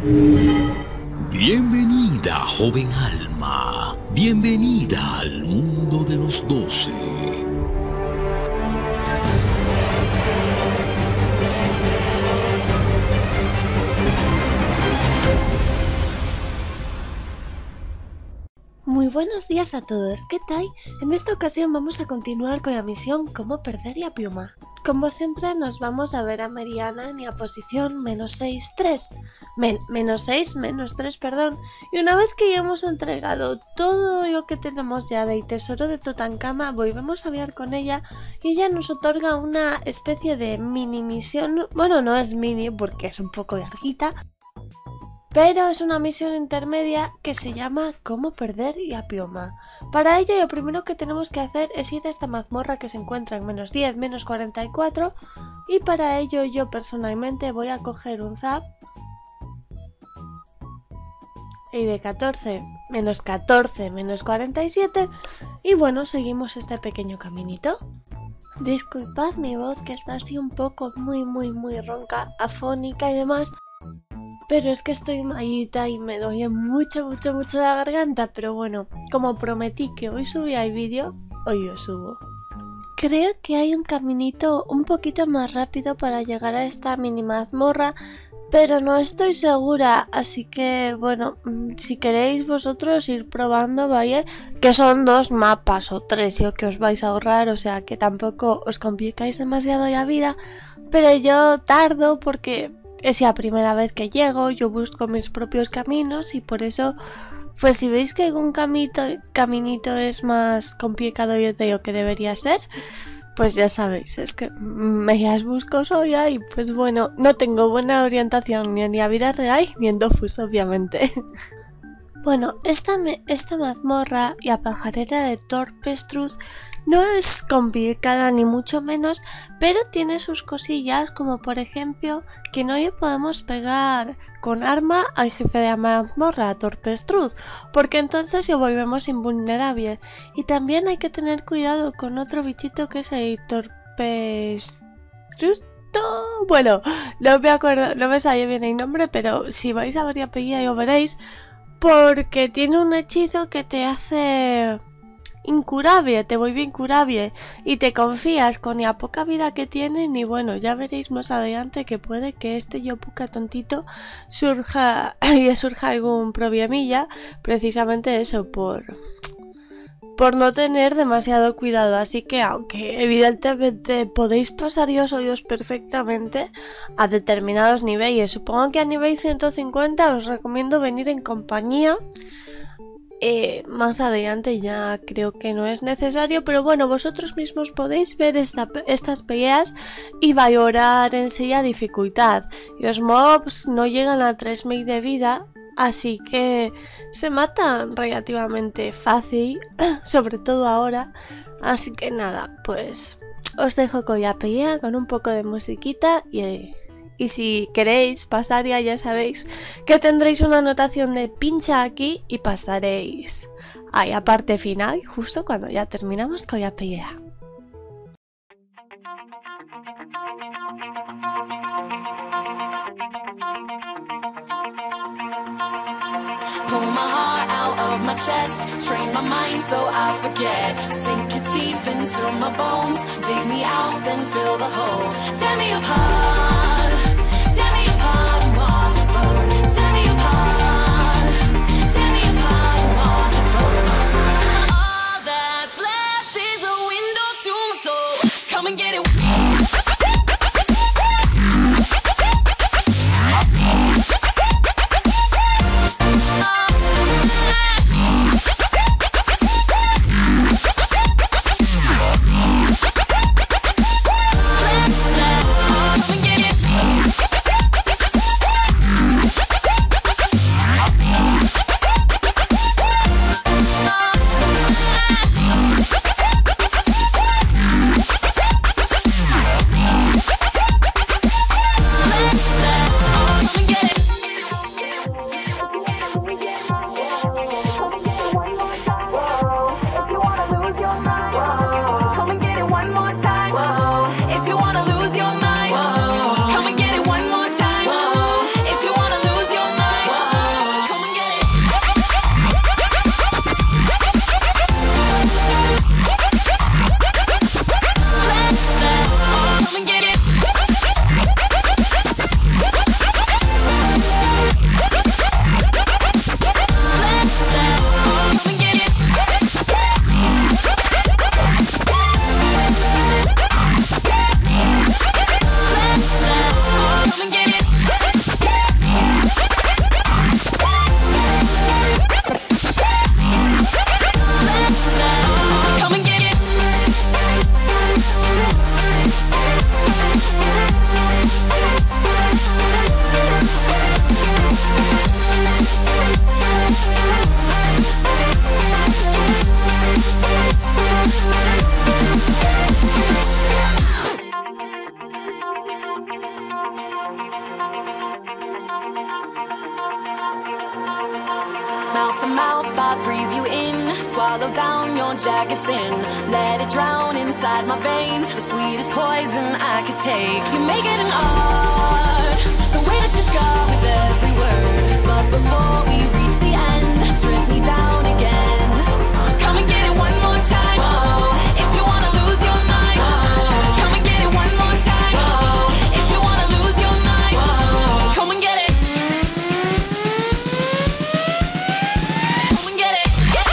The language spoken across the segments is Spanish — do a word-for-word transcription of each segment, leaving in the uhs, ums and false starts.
Bienvenida, joven alma. Bienvenida al mundo de los doce. Muy buenos días a todos, ¿qué tal? En esta ocasión vamos a continuar con la misión Cómo perder a Piuma. Como siempre nos vamos a ver a Meriana en la posición menos seis, tres. Men menos seis, menos tres, perdón. Y una vez que ya hemos entregado todo lo que tenemos ya del tesoro de Tutankama, volvemos a hablar con ella y ella nos otorga una especie de mini misión. Bueno, no es mini porque es un poco larguita, pero es una misión intermedia que se llama Cómo perder a Piuma. Para ello lo primero que tenemos que hacer es ir a esta mazmorra que se encuentra en menos diez, menos cuarenta y cuatro, y para ello yo personalmente voy a coger un zap y de catorce, menos catorce, menos cuarenta y siete, y bueno, seguimos este pequeño caminito. Disculpad mi voz que está así un poco muy muy muy ronca, afónica y demás, pero es que estoy malita y me duele mucho, mucho, mucho la garganta. Pero bueno, como prometí que hoy subía el vídeo, hoy lo subo. Creo que hay un caminito un poquito más rápido para llegar a esta mini mazmorra, pero no estoy segura. Así que bueno, si queréis vosotros ir probando, ¿vale? Que son dos mapas o tres, yo que os vais a ahorrar, o sea que tampoco os complicáis demasiado la vida. Pero yo tardo porque es la primera vez que llego, yo busco mis propios caminos y por eso, pues si veis que algún camito, caminito es más complicado de lo que debería ser, pues ya sabéis, es que me las busco sola y pues bueno, no tengo buena orientación ni en la vida real ni en Dofus, obviamente. Bueno, esta, esta mazmorra, la pajarera de Torpestruz, no es complicada ni mucho menos, pero tiene sus cosillas, como por ejemplo que no le podemos pegar con arma al jefe de la mazmorra, a Torpestruz, porque entonces lo volvemos invulnerable. Y también hay que tener cuidado con otro bichito que es el Torpestruz. Bueno, no me acuerdo, no me sale bien el nombre, pero si vais a ver la pelea lo veréis, porque tiene un hechizo que te hace incurable, te vuelve incurable y te confías con la poca vida que tienen. Y bueno, ya veréis más adelante que puede que este yopuka tontito surja y surja algún problemilla, precisamente eso, por por no tener demasiado cuidado. Así que aunque evidentemente podéis pasar yo solos perfectamente a determinados niveles, supongo que a nivel ciento cincuenta os recomiendo venir en compañía. Eh, más adelante ya creo que no es necesario, pero bueno, vosotros mismos podéis ver esta, estas peleas y valorar en sí la dificultad. Los mobs no llegan a tres mil de vida, así que se matan relativamente fácil, sobre todo ahora. Así que nada, pues os dejo con la pelea, con un poco de musiquita y... Y si queréis pasar ya, ya sabéis que tendréis una anotación de pincha aquí y pasaréis a la parte final justo cuando ya terminamos con la pelea. Pull my heart out of my chest, train my mind so I forget. Sink your teeth into my bones, dig me out, then fill the hole. Tear me apart, tear me apart and watch it burn. Tear me apart, tear me apart and watch it burn. All that's left is a window to my soul. Come and get it. Come and get it. mouth to mouth, I breathe you in. Swallow down your jagged sin. Let it drown inside my veins. The sweetest poison I could take. You make it an art, the way that you scar with every word. But before we reach the end, strip me down again. Come and get it one more time. Oh, if you wanna lose your mind. Oh, come and get it one more time. Oh, if you wanna lose your mind. Oh, come and get it. Come and get it.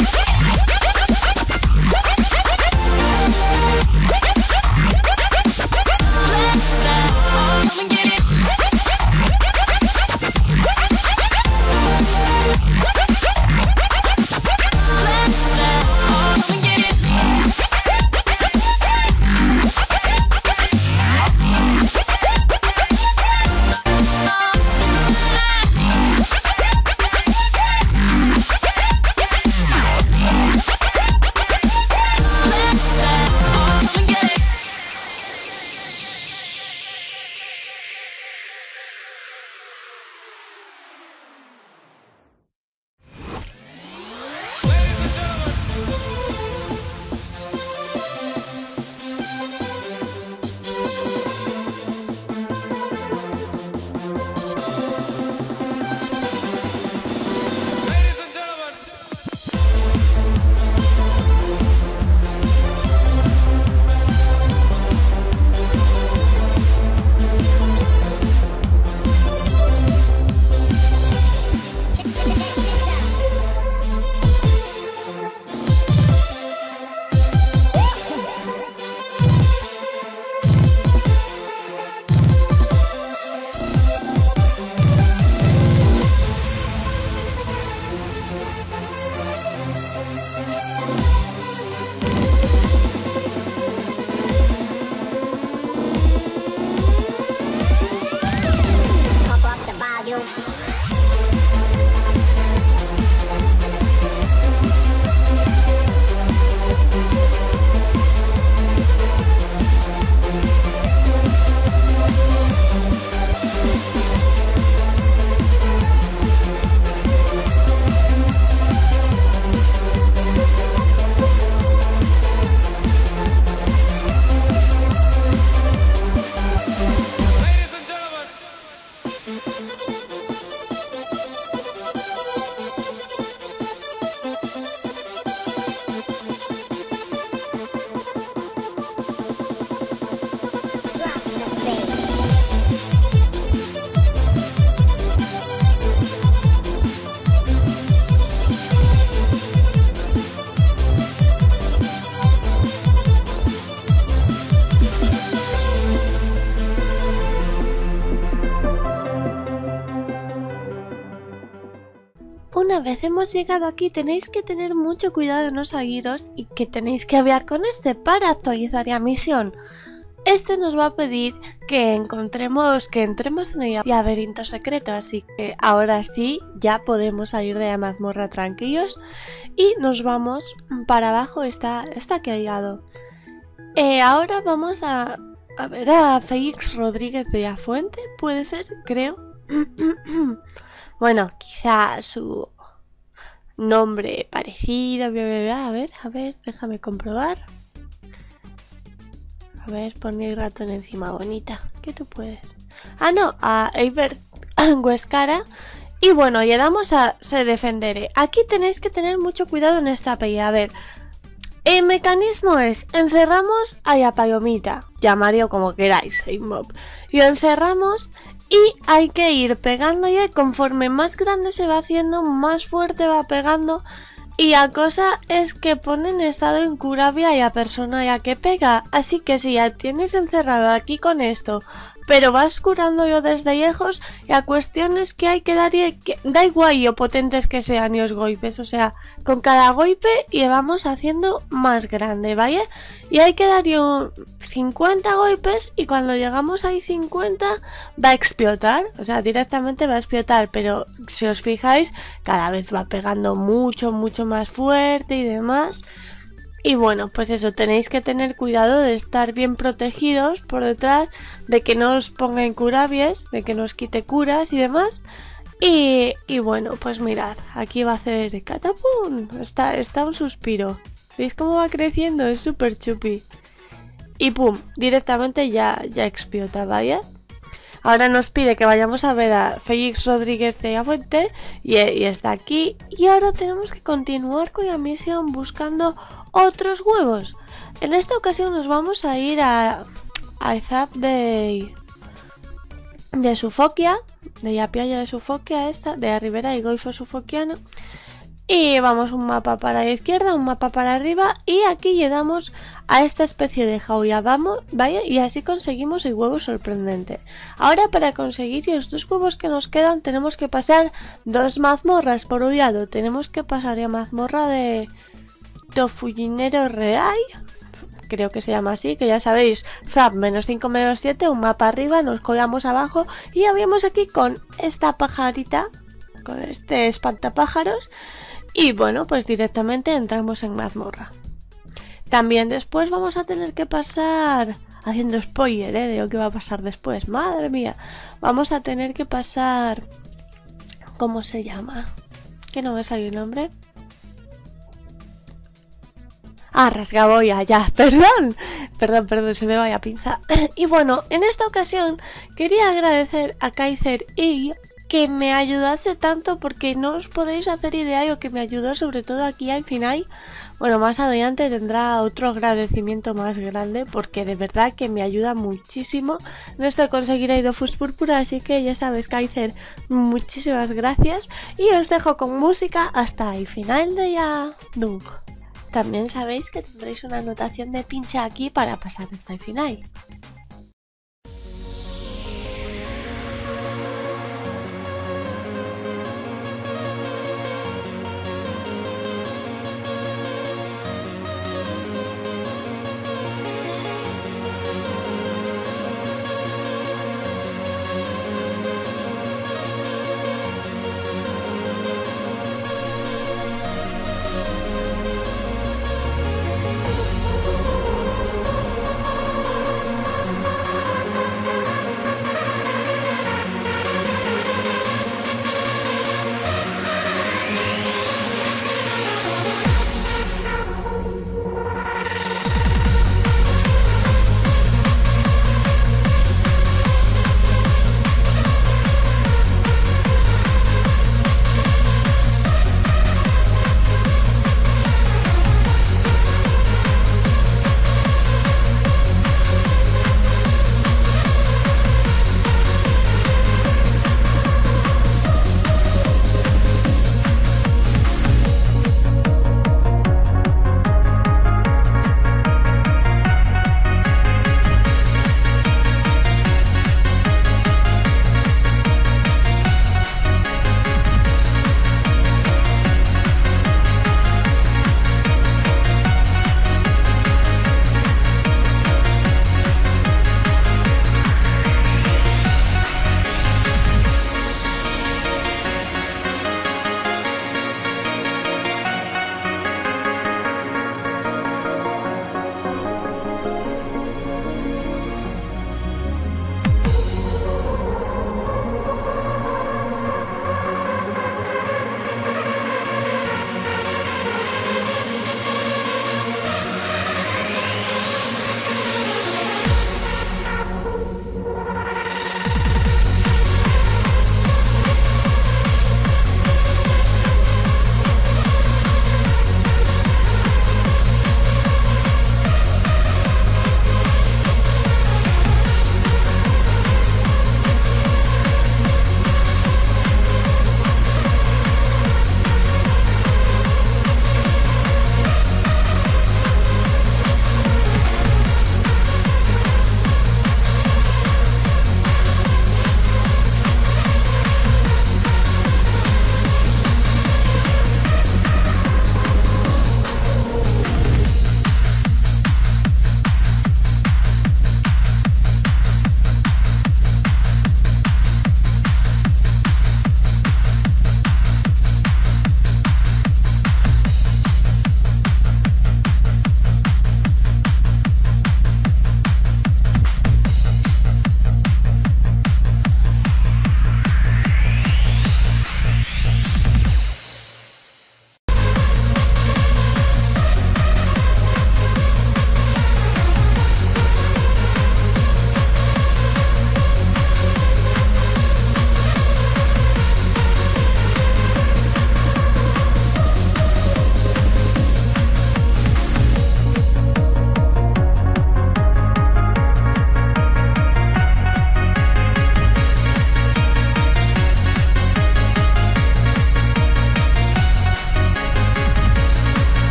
Come and get it. Una vez hemos llegado aquí tenéis que tener mucho cuidado de no seguiros y que tenéis que hablar con este para actualizar la misión. Este nos va a pedir que encontremos, que entremos en el laberinto secreto, así que ahora sí ya podemos salir de la mazmorra tranquilos y nos vamos para abajo, está, está aquí al lado. Eh, ahora vamos a, a ver a Félix Rodríguez de la Fuente, puede ser, creo. Bueno, quizá su nombre parecido, bla, bla, bla. A ver, a ver, déjame comprobar. A ver, ponle el ratón encima, bonita. ¿Qué tú puedes? Ah, no, a Eibert Huescara. Y bueno, le damos a Se Defenderé. Aquí tenéis que tener mucho cuidado en esta pelea. A ver, el mecanismo es, encerramos a la palomita, llamarlo como queráis, mob. Y lo encerramos y hay que ir pegándole, conforme más grande se va haciendo, más fuerte va pegando. Y la cosa es que pone en estado incurable a la persona a la que pega. Así que si la tienes encerrado aquí con esto, pero vas curándolo desde lejos, la cuestión es que hay que darle, que, da igual lo potentes que sean los golpes, o sea, con cada golpe le vamos haciendo más grande, ¿vale? Y hay que darle un cincuenta golpes y cuando llegamos a cincuenta va a explotar, o sea, directamente va a explotar, pero si os fijáis, cada vez va pegando mucho, mucho más fuerte y demás. Y bueno, pues eso, tenéis que tener cuidado de estar bien protegidos por detrás, de que no os ponga incurables, de que no os quite curas y demás. Y, y bueno, pues mirad, aquí va a hacer catapum, está, está un suspiro. ¿Veis cómo va creciendo? Es súper chupi. Y pum, directamente ya, ya explota, ¿vale? Ahora nos pide que vayamos a ver a Félix Rodríguez de la Fuente y, y está aquí. Y ahora tenemos que continuar con la misión buscando otros huevos. En esta ocasión nos vamos a ir a, a Zap de... de Sufoquia, de la playa de Sufoquia esta, de la ribera del Golfo Sufoquiano. Y vamos un mapa para la izquierda, un mapa para arriba y aquí llegamos a esta especie de jaula, vamos, vaya, y así conseguimos el huevo sorprendente. Ahora para conseguir los dos huevos que nos quedan tenemos que pasar dos mazmorras. Por un lado tenemos que pasar la mazmorra de Tofullinero Real, creo que se llama así, que ya sabéis, Zap menos cinco menos siete, un mapa arriba, nos colamos abajo y ya vemos aquí con esta pajarita, con este espantapájaros. Y bueno, pues directamente entramos en mazmorra. También después vamos a tener que pasar, haciendo spoiler ¿eh? de lo que va a pasar después, madre mía, vamos a tener que pasar, ¿cómo se llama? Que no me sale el nombre. Ah, rasgaboya, ya, perdón, perdón, perdón, se me vaya pinza. Y bueno, en esta ocasión quería agradecer a Kaiser y que me ayudase tanto, porque no os podéis hacer idea de lo que me ayudó, sobre todo aquí al final. Bueno, más adelante tendrá otro agradecimiento más grande, porque de verdad que me ayuda muchísimo en esto de conseguir a Dofus Púrpura, así que ya sabes, Kaiser, muchísimas gracias y os dejo con música hasta el final de ya Dunk. También sabéis que tendréis una anotación de pincha aquí para pasar hasta el final.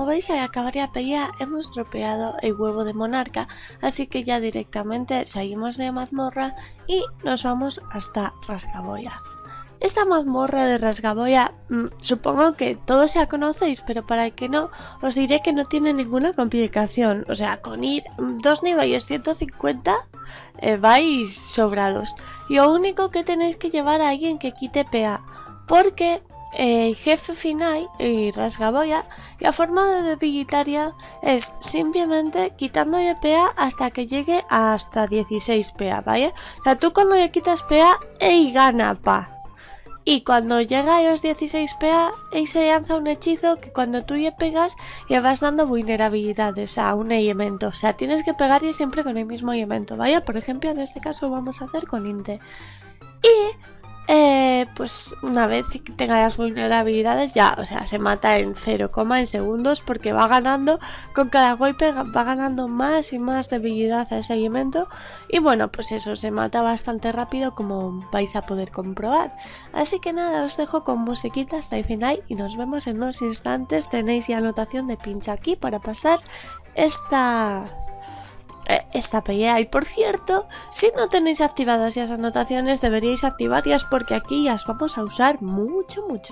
veis, al acabar la pelea hemos dropeado el huevo de monarca, así que ya directamente salimos de mazmorra y nos vamos hasta Rasgaboya. Esta mazmorra de Rasgaboya, mmm, supongo que todos ya conocéis, pero para el que no, os diré que no tiene ninguna complicación. O sea, con ir dos niveles ciento cincuenta eh, vais sobrados. Y lo único que tenéis que llevar a alguien que quite P A, porque el jefe final, el Rasgaboya, la forma de debilitarla es simplemente quitándole P A hasta que llegue a hasta dieciséis P A, ¿vale? O sea, tú cuando le quitas P A, él gana P A. Y cuando llega a los dieciséis P A, él se lanza un hechizo que cuando tú le pegas, le vas dando vulnerabilidades a un elemento. O sea, tienes que pegarle siempre con el mismo elemento, ¿vale? Por ejemplo, en este caso lo vamos a hacer con Inte. Y Eh, pues una vez que tenga las vulnerabilidades ya, o sea, se mata en cero, en segundos porque va ganando, con cada golpe va ganando más y más debilidad a ese elemento y bueno, pues eso, se mata bastante rápido como vais a poder comprobar. Así que nada, os dejo con musiquita hasta el final y nos vemos en unos instantes. Tenéis la anotación de pincha aquí para pasar esta... esta pelea. Y por cierto, si no tenéis activadas esas anotaciones, deberíais activarlas porque aquí las vamos a usar mucho, mucho.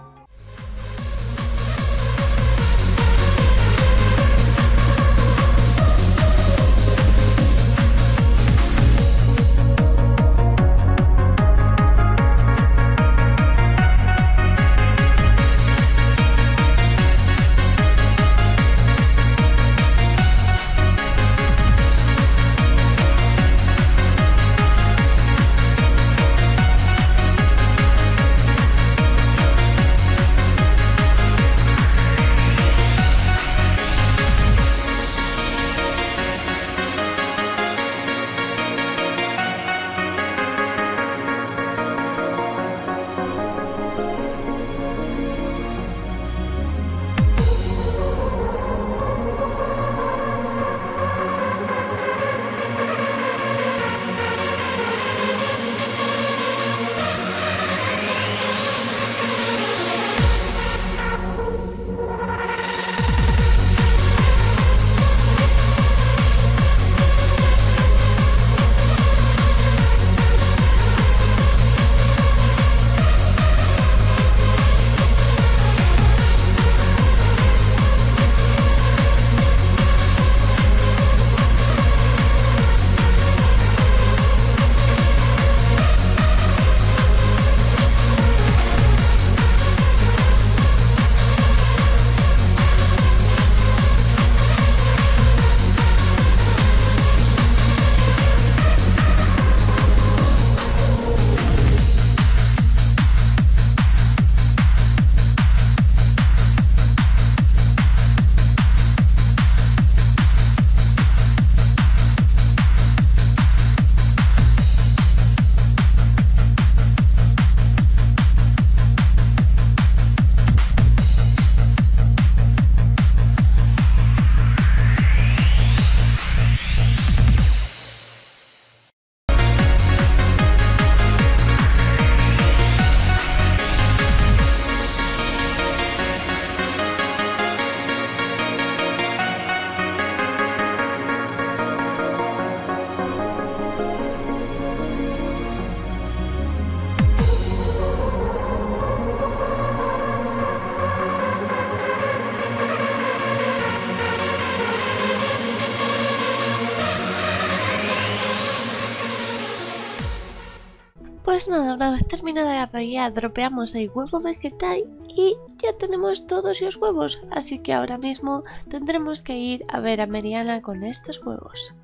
Pues nada, una vez terminada la pelea, dropeamos el huevo vegetal y ya tenemos todos los huevos, así que ahora mismo tendremos que ir a ver a Meriana con estos huevos.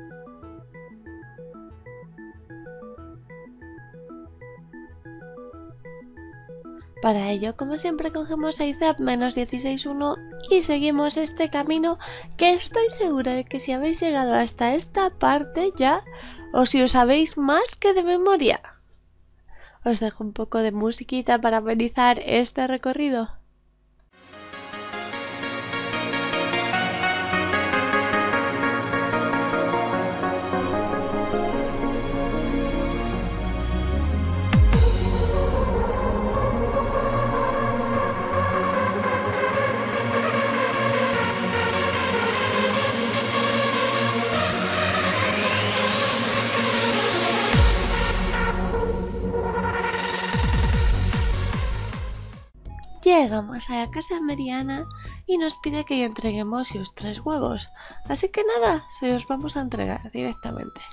Para ello, como siempre, cogemos el zap menos dieciséis uno y seguimos este camino que estoy segura de que si habéis llegado hasta esta parte ya, o si os sabéis más que de memoria. Os dejo un poco de musiquita para amenizar este recorrido. llegamos a la casa de Meriana y nos pide que le entreguemos los tres huevos. Así que nada, se los vamos a entregar directamente.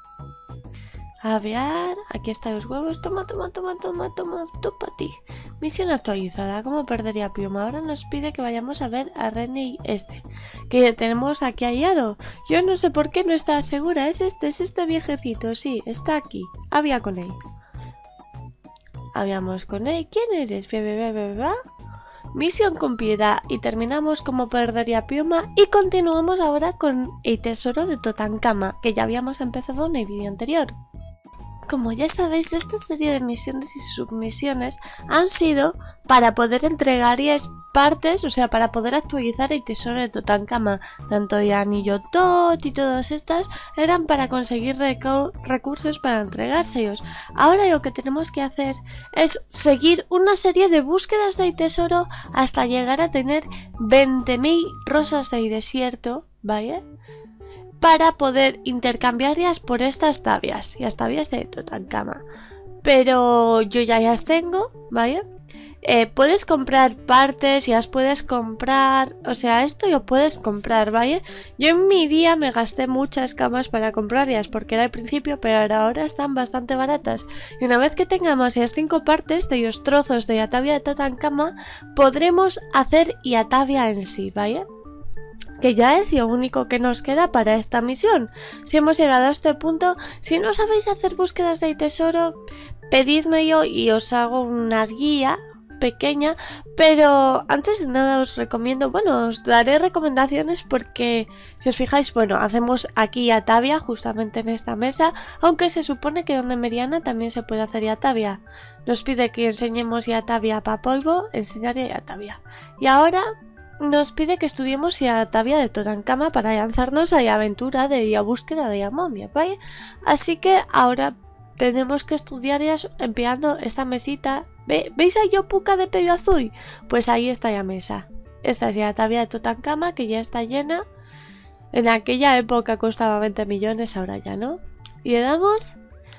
A ver, aquí están los huevos. Toma, toma, toma, toma, toma, tú para ti. Misión actualizada. ¿Cómo perdería Piuma? Ahora nos pide que vayamos a ver a René este, que tenemos aquí aliado. Yo no sé por qué no está segura. Es este, es este viejecito. Sí, está aquí. Había con él. Habíamos con él. ¿Quién eres? Bebe, bebe, bebe. Misión cumplida. Y terminamos como perdería Piuma. Y continuamos ahora con el tesoro de Totankama, que ya habíamos empezado en el vídeo anterior. Como ya sabéis, esta serie de misiones y submisiones han sido para poder entregar y partes, o sea, para poder actualizar el tesoro de Totankama. Tanto el anillo Tot y todas estas eran para conseguir recursos para entregárselos. Ahora lo que tenemos que hacer es seguir una serie de búsquedas del tesoro hasta llegar a tener veinte mil rosas del desierto, ¿vale? Para poder intercambiarlas por estas tabias, las tabias de Totankama. Pero yo ya las tengo, ¿vale? Eh, puedes comprar partes y las puedes comprar, o sea, esto lo puedes comprar, ¿vale? Yo en mi día me gasté muchas camas para comprarlas porque era al principio, pero ahora están bastante baratas. Y una vez que tengamos las cinco partes de los trozos de la tabia de Totankama, podremos hacer la tabia en sí, ¿vale? Que ya es lo único que nos queda para esta misión. Si hemos llegado a este punto, si no sabéis hacer búsquedas de tesoro, pedídmelo y os hago una guía pequeña, pero antes de nada os recomiendo, bueno, os daré recomendaciones porque si os fijáis, bueno, hacemos aquí Atavia justamente en esta mesa, aunque se supone que donde Meriana también se puede hacer Atavia. Nos pide que enseñemos Atavia para polvo, enseñaré Atavia. Y ahora nos pide que estudiemos la tabia de Totankama para lanzarnos a la aventura de la búsqueda de la momia, ¿vale? Así que ahora tenemos que estudiarlas empleando esta mesita. ¿Ve? ¿Veis a Yopuka de pelo azul? Pues ahí está la mesa. Esta es la tabia de Totankama, que ya está llena. En aquella época costaba veinte millones, ahora ya no. Y le damos...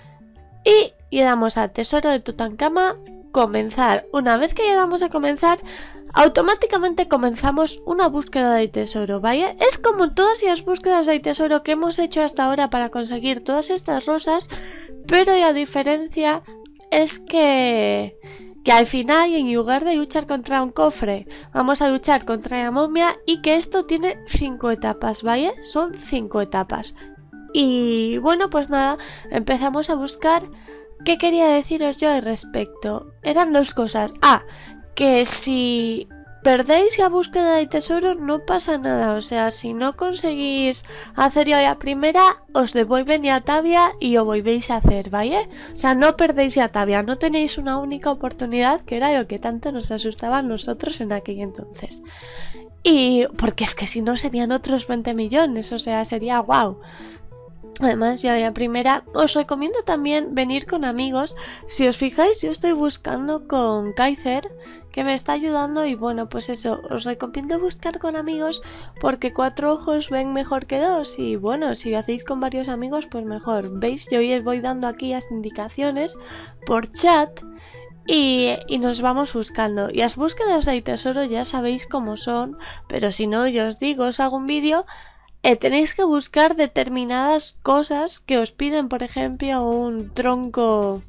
Y le damos a tesoro de Totankama comenzar. Una vez que le damos a comenzar, automáticamente comenzamos una búsqueda de tesoro, ¿vale? Es como todas las búsquedas de tesoro que hemos hecho hasta ahora para conseguir todas estas rosas, pero la diferencia es que, que al final, en lugar de luchar contra un cofre, vamos a luchar contra la momia y que esto tiene cinco etapas, ¿vale? Son cinco etapas. Y bueno, pues nada, empezamos a buscar. ¿Qué quería deciros yo al respecto? Eran dos cosas. Ah, que si perdéis la búsqueda de tesoro no pasa nada, o sea, si no conseguís hacer ya la primera, os devuelven la tabia y lo volvéis a hacer, ¿vale? O sea, no perdéis la tabia, no tenéis una única oportunidad, que era lo que tanto nos asustaba a nosotros en aquel entonces. Y porque es que si no serían otros veinte millones, o sea, sería guau. Además, yo la primera, os recomiendo también venir con amigos. Si os fijáis, yo estoy buscando con Kaiser, que me está ayudando, y bueno, pues eso, os recomiendo buscar con amigos porque cuatro ojos ven mejor que dos, y bueno, si lo hacéis con varios amigos, pues mejor. Veis, yo hoy os voy dando aquí las indicaciones por chat y, y nos vamos buscando. Y las búsquedas de tesoro ya sabéis cómo son, pero si no, yo os digo, os hago un vídeo. Eh, tenéis que buscar determinadas cosas que os piden, por ejemplo, un tronco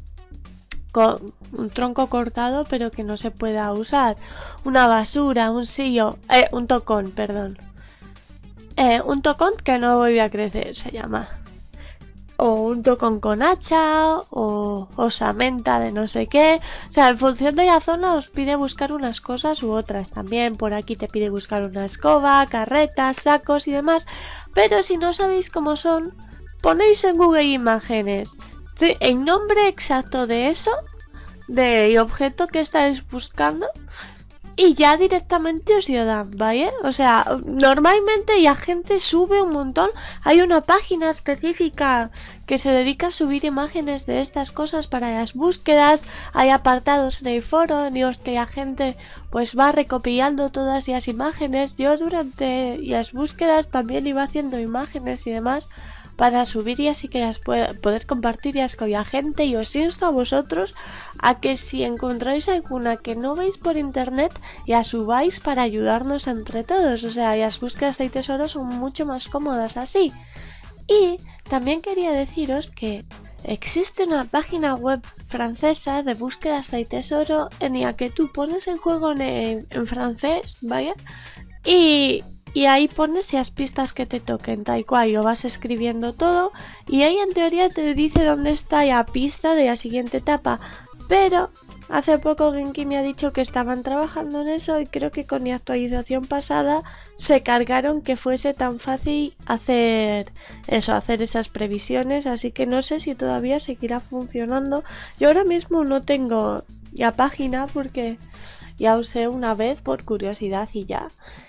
con, un tronco cortado pero que no se pueda usar, una basura, un sillo, eh, un tocón, perdón, eh, un tocón que no vuelve a crecer se llama, o un tocón con hacha, o osamenta de no sé qué. O sea, en función de la zona os pide buscar unas cosas u otras. También por aquí te pide buscar una escoba, carretas, sacos y demás. Pero si no sabéis cómo son, ponéis en Google Imágenes el nombre exacto de eso, del objeto que estáis buscando, y ya directamente os lo dan, ¿vale? O sea, normalmente la gente sube un montón. Hay una página específica que se dedica a subir imágenes de estas cosas para las búsquedas. Hay apartados en el foro en los que la gente pues va recopilando todas las imágenes. Yo durante las búsquedas también iba haciendo imágenes y demás para subir y así que las puede, poder compartir y con la gente. Y os insto a vosotros a que si encontráis alguna que no veis por internet, ya subáis para ayudarnos entre todos. O sea, las búsquedas de tesoros son mucho más cómodas así. Y también quería deciros que existe una página web francesa de búsquedas de tesoro en la que tú pones el juego en, en francés, ¿vaya? Y, y ahí pones las pistas que te toquen, tal cual, lo vas escribiendo todo y ahí en teoría te dice dónde está la pista de la siguiente etapa. Pero hace poco Genki me ha dicho que estaban trabajando en eso y creo que con la actualización pasada se cargaron que fuese tan fácil hacer eso, hacer esas previsiones, así que no sé si todavía seguirá funcionando. Yo ahora mismo no tengo la página porque ya usé una vez por curiosidad y ya.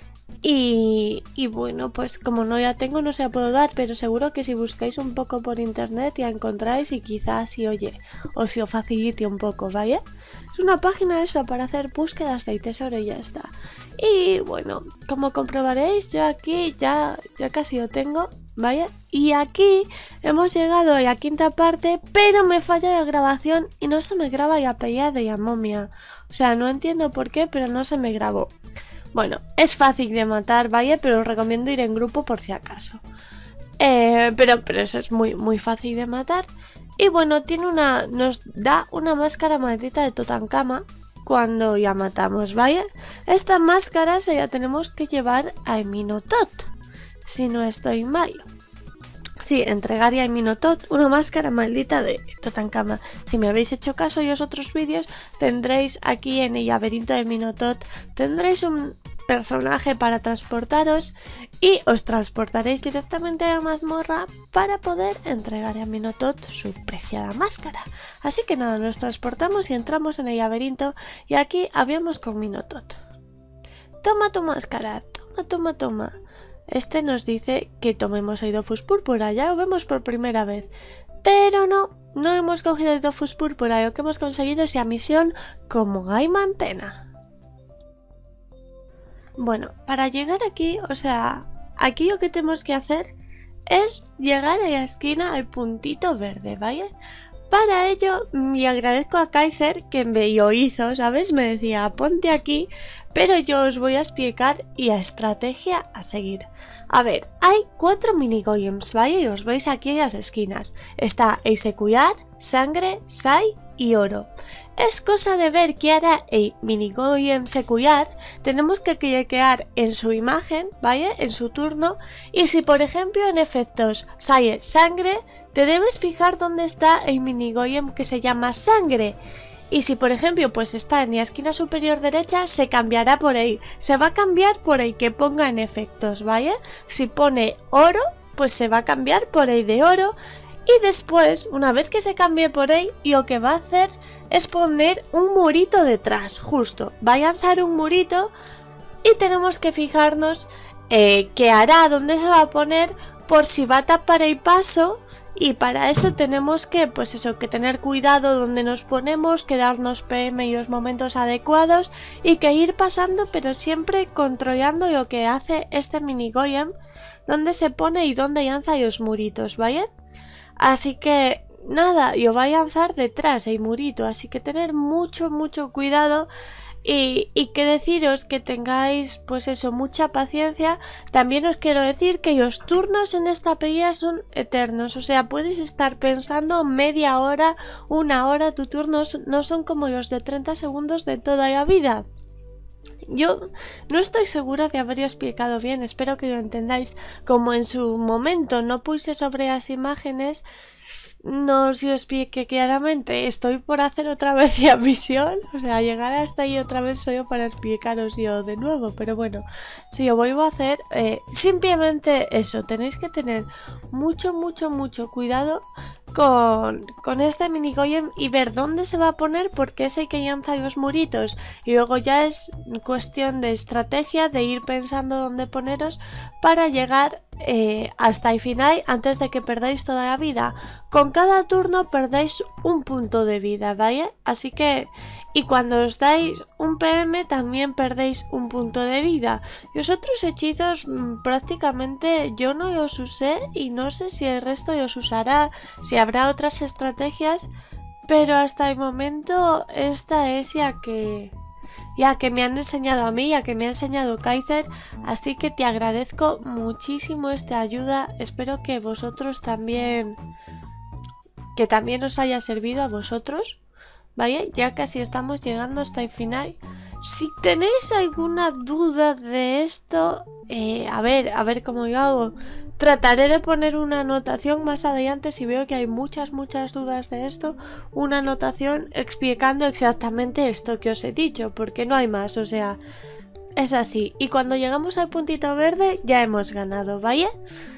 Y, y bueno, pues como no la tengo no se la puedo dar, pero seguro que si buscáis un poco por internet ya encontráis y quizás si oye, os si os facilite un poco, ¿vale? Es una página esa para hacer búsquedas de tesoro y ya está. Y bueno, como comprobaréis, yo aquí ya, ya casi lo tengo, ¿vale? Y aquí hemos llegado a la quinta parte, pero me falla la grabación y no se me graba la pelea de la momia. O sea, no entiendo por qué, pero no se me grabó. Bueno, es fácil de matar, ¿vale? Pero os recomiendo ir en grupo por si acaso. Eh, pero, pero eso es muy, muy fácil de matar. Y bueno, tiene una, nos da una máscara maldita de Totankama cuando ya matamos, ¿vale? Esta máscara se la tenemos que llevar a Eminotot, si no estoy mal. Sí, entregaría a Eminotot una máscara maldita de Totankama. Si me habéis hecho caso y los otros vídeos, tendréis aquí en el laberinto de Eminotot, tendréis un personaje para transportaros y os transportaréis directamente a la mazmorra para poder entregar a Eminotot su preciada máscara. Así que nada, nos transportamos y entramos en el laberinto y aquí habíamos con Eminotot. Toma tu máscara, toma, toma, toma. Este nos dice que tomemos el Dofus Púrpura, ya lo vemos por primera vez. Pero no, no hemos cogido el Dofus Púrpura, lo que hemos conseguido es la misión como Gaiman Pena. Bueno, para llegar aquí, o sea, aquí lo que tenemos que hacer es llegar a la esquina al puntito verde, ¿vale? Para ello, me agradezco a Kaiser que me lo hizo, ¿sabes? Me decía, ponte aquí, pero yo os voy a explicar la estrategia a seguir. A ver, hay cuatro minigolems, ¿vale? Y os veis aquí en las esquinas. Está el secular, sangre, sai y oro. Es cosa de ver qué hará el minigolem secular. Tenemos que cliquear en su imagen, ¿vale? En su turno. Y si por ejemplo en efectos sale sangre, te debes fijar dónde está el minigolem que se llama sangre. Y si por ejemplo pues está en la esquina superior derecha, se cambiará por ahí. Se va a cambiar por ahí que ponga en efectos, ¿vale? Si pone oro, pues se va a cambiar por ahí de oro. Y después, una vez que se cambie por ahí, lo que va a hacer es poner un murito detrás, justo. Va a lanzar un murito y tenemos que fijarnos eh, qué hará, dónde se va a poner, por si va a tapar el paso. Y para eso tenemos que, pues eso, que tener cuidado donde nos ponemos, que darnos P M y los momentos adecuados y que ir pasando, pero siempre controlando lo que hace este minigolem, dónde se pone y dónde lanza los muritos, ¿vale? Así que nada, yo voy a lanzar detrás el murito, así que tener mucho, mucho cuidado. Y, y que deciros que tengáis, pues eso, mucha paciencia. También os quiero decir que los turnos en esta pelea son eternos. O sea, puedes estar pensando media hora, una hora. Tus turnos no son como los de treinta segundos de toda la vida. Yo no estoy segura de haberlo explicado bien. Espero que lo entendáis. Como en su momento no puse sobre las imágenes, no os lo expliqué claramente. Estoy por hacer otra vez la misión, o sea, llegar hasta ahí otra vez solo para explicaros yo de nuevo, pero bueno, si lo vuelvo a hacer, eh, simplemente eso, tenéis que tener mucho, mucho, mucho cuidado con, con este minigolem y ver dónde se va a poner, porque es el que lanza los muritos, y luego ya es cuestión de estrategia, de ir pensando dónde poneros para llegar eh, hasta el final antes de que perdáis toda la vida. Con cada turno perdéis un punto de vida, ¿vale? Así que... Y cuando os dais un P M también perdéis un punto de vida. Y los otros hechizos mmm, prácticamente yo no los usé y no sé si el resto los usará, si habrá otras estrategias, pero hasta el momento esta es ya que, ya que me han enseñado a mí, ya que me ha enseñado Kaiser, así que te agradezco muchísimo esta ayuda. Espero que vosotros también, que también os haya servido a vosotros. ¿Vale? Ya casi estamos llegando hasta el final. Si tenéis alguna duda de esto, eh, a ver, a ver cómo yo hago. Trataré de poner una anotación más adelante si veo que hay muchas, muchas dudas de esto. Una anotación explicando exactamente esto que os he dicho, porque no hay más, o sea, es así. Y cuando llegamos al puntito verde ya hemos ganado, ¿vale?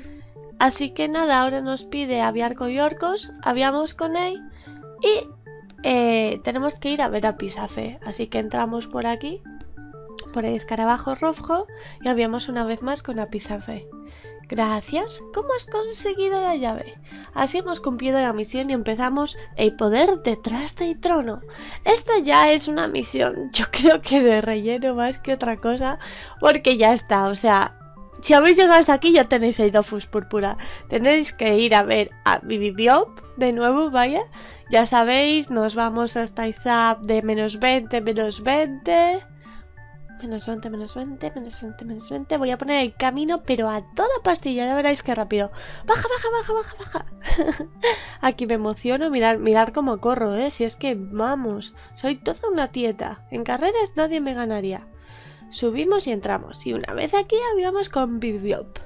Así que nada, ahora nos pide aviar con Yorkos, aviamos con él y... Eh, tenemos que ir a ver a Pisafe, así que entramos por aquí, por el escarabajo rojo y aviamos una vez más con Pisafe. Gracias, ¿cómo has conseguido la llave? Así hemos cumplido la misión y empezamos el poder detrás del trono. Esta ya es una misión, yo creo que de relleno más que otra cosa, porque ya está, o sea... Si habéis llegado hasta aquí ya tenéis el Dofus Púrpura. Tenéis que ir a ver a Bibibiop de nuevo, vaya. Ya sabéis, nos vamos hasta Izap de menos veinte, menos veinte. Menos veinte, menos veinte, menos veinte, menos veinte. Voy a poner el camino, pero a toda pastilla, ya veréis qué rápido. Baja, baja, baja, baja, baja. Aquí me emociono, mirar, mirar cómo corro, eh. Si es que, vamos, soy toda una tieta. En carreras nadie me ganaría. Subimos y entramos. Y una vez aquí habíamos con Bibiop.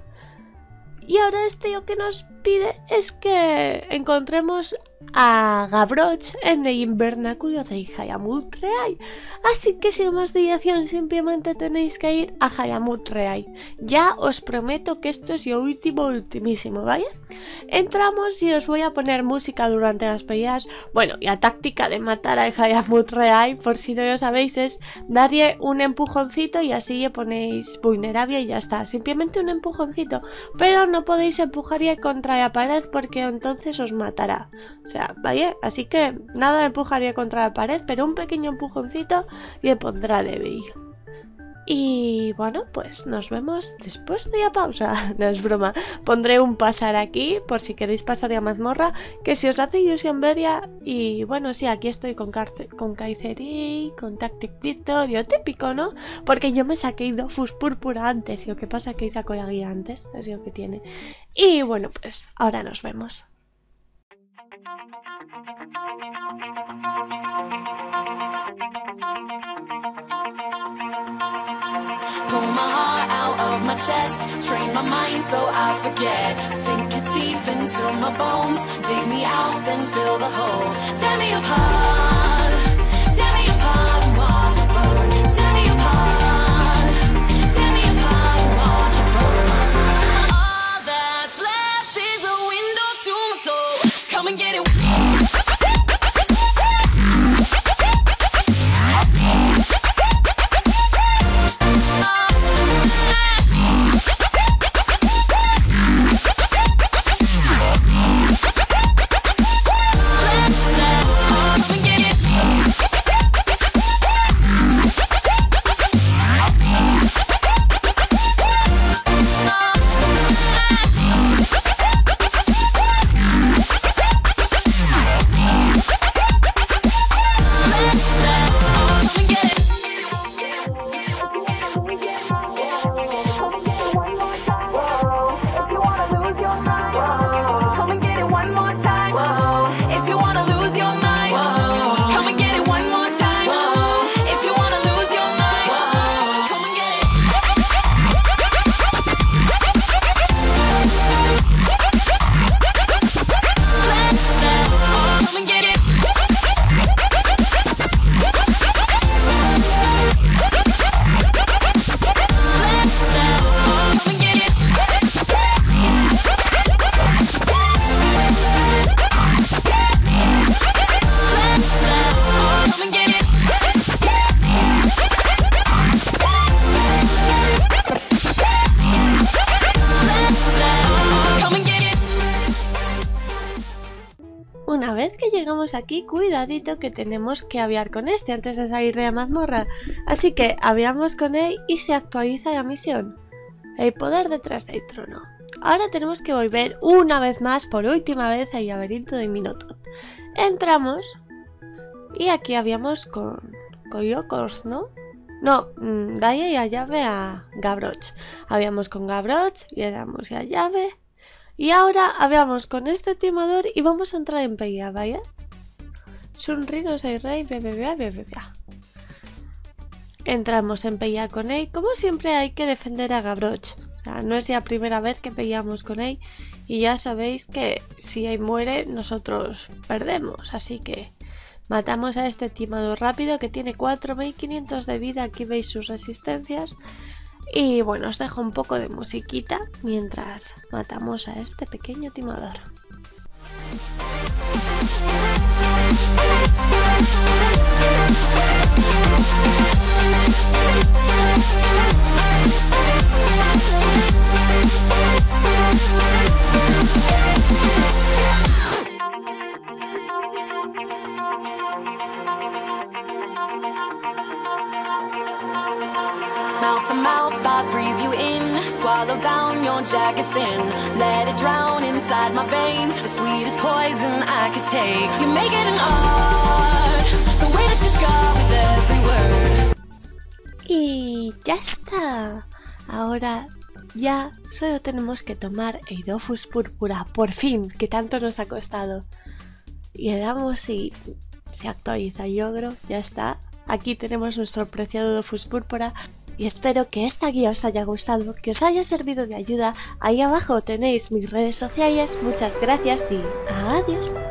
Y ahora este lo que nos pide es que encontremos a Gavroche en el invernáculo de Hayamut Reai. Así que sin más dilación simplemente tenéis que ir a Hayamut Reai. Ya os prometo que esto es lo último, ultimísimo, ¿vale? Entramos y os voy a poner música durante las peleas. Bueno, y la táctica de matar a Hayamut Reai, por si no lo sabéis, es darle un empujoncito y así le ponéis vulnerable y ya está. Simplemente un empujoncito. Pero no podéis empujar ya contra la pared porque entonces os matará. O sea, ¿vale? Así que nada de empujaría contra la pared, pero un pequeño empujoncito y le pondrá débil. Y bueno, pues nos vemos después de la pausa. No es broma. Pondré un pasar aquí por si queréis pasar a mazmorra, que si os hace ilusión vería. Y bueno, sí, aquí estoy con, con Kaiseri, con Tactic Victorio, típico, ¿no? Porque yo me saqué Dofus Púrpura antes y lo que pasa es que saco la guía antes, es lo que tiene. Y bueno, pues ahora nos vemos. Pull my heart out of my chest, train my mind so I forget. Sink your teeth into my bones, dig me out, then fill the hole. Tear me apart, tear me apart and watch it burn. Tear me apart, tear me apart and watch it burn. All that's left is a window to my soul. Come and get it. Come and get it. vez que llegamos aquí, cuidadito que tenemos que aviar con este antes de salir de la mazmorra. Así que aviamos con él y se actualiza la misión. El poder detrás del trono. Ahora tenemos que volver una vez más, por última vez, al laberinto de Minotaur. Entramos y aquí habíamos con, con Yokos, ¿no? No, mmm, dale la llave a Gavroche. Habíamos con Gavroche y le damos la llave. Y ahora habíamos con este timador y vamos a entrar en pelea, ¿vale? Sunrinos el rey, bebé, bebé, bebé. Entramos en pelea con él. Como siempre hay que defender a Gavroche. O sea, no es la primera vez que peleamos con él. Y ya sabéis que si él muere, nosotros perdemos. Así que matamos a este timador rápido que tiene cuatro mil quinientos de vida. Aquí veis sus resistencias. Y bueno, os dejo un poco de musiquita mientras matamos a este pequeño timador. Mouth to mouth, I breathe you in. Swallow down your jagged sin. Let it drown inside my veins. The sweetest poison I could take. You make it an art. The way that you scar with every word. Y ya está. Ahora ya solo tenemos que tomar el Dofus Púrpura. Por fin, que tanto nos ha costado. Y le damos y se actualiza el ogro. Ya está. Aquí tenemos nuestro preciado Dofus Púrpura. Y espero que esta guía os haya gustado, que os haya servido de ayuda. Ahí abajo tenéis mis redes sociales. Muchas gracias y adiós.